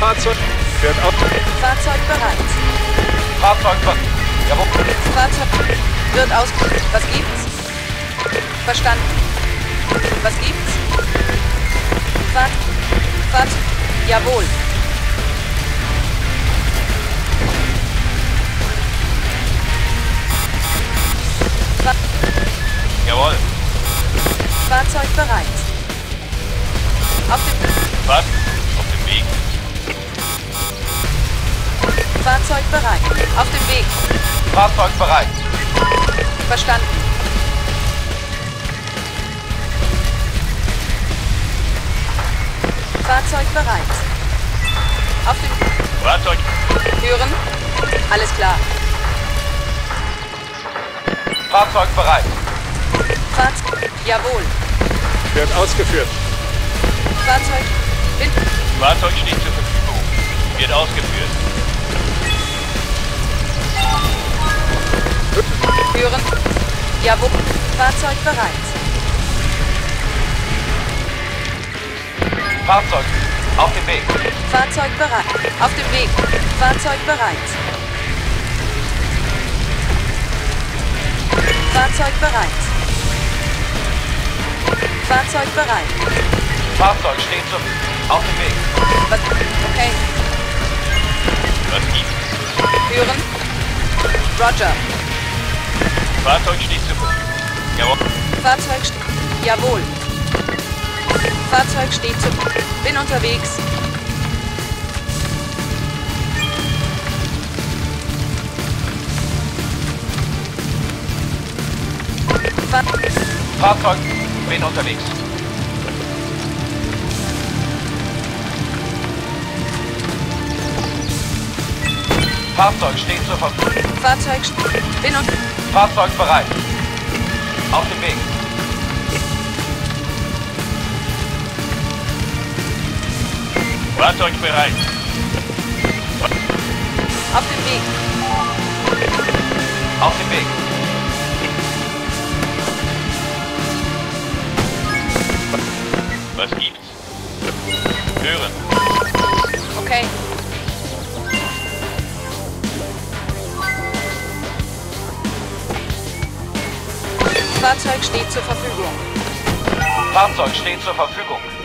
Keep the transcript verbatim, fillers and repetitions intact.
Fahrzeug fährt auf. Fahrzeug bereit. Fahrzeug bereit. Jawohl. Fahrzeug wird aus... Was gibt's? Verstanden. Was gibt's? Fahr... Fahrzeug... Jawohl. Fahr... Jawohl. Fahrzeug bereit. Auf dem... Was? Auf dem Weg. Fahrzeug bereit. Auf dem Weg. Fahrzeug bereit. Verstanden. Fahrzeug bereit. Auf dem... Fahrzeug. Hören? Alles klar. Fahrzeug bereit. Fahrzeug... Jawohl. Wird ausgeführt. Fahrzeug... Bin... Fahrzeug steht zur Verfügung. Wird ausgeführt. Hören? Jawohl. Fahrzeug bereit. Fahrzeug. Auf dem Weg. Fahrzeug bereit. Auf dem Weg. Fahrzeug bereit. Fahrzeug bereit. Fahrzeug bereit. Fahrzeug steht zur... Auf dem Weg. Was? Okay. Was gibt's? Hören? Roger. Fahrzeug steht zur Verfügung. Jawohl. Fahrzeug steht... Jawohl. Fahrzeug steht zu... Bin unterwegs. Fahr... Fahrzeug. Bin unterwegs. Fahrzeug steht zur Verfügung. Fahrzeug steht... Bin und... Fahrzeug bereit. Auf dem Weg. Fahrzeug bereit. Auf dem Weg. Auf dem Weg. Was gibt's? Hören. Okay. Fahrzeug steht zur Verfügung. Fahrzeug steht zur Verfügung.